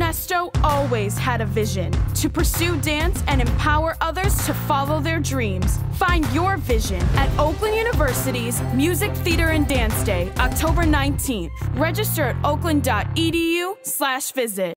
Ernesto always had a vision to pursue dance and empower others to follow their dreams. Find your vision at Oakland University's Music, Theater, and Dance Day, October 19th. Register at oakland.edu/visit.